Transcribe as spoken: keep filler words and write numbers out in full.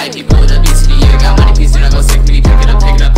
White people with obesity, yeah, got money, please do not go sick me. Pick it up, pick it up.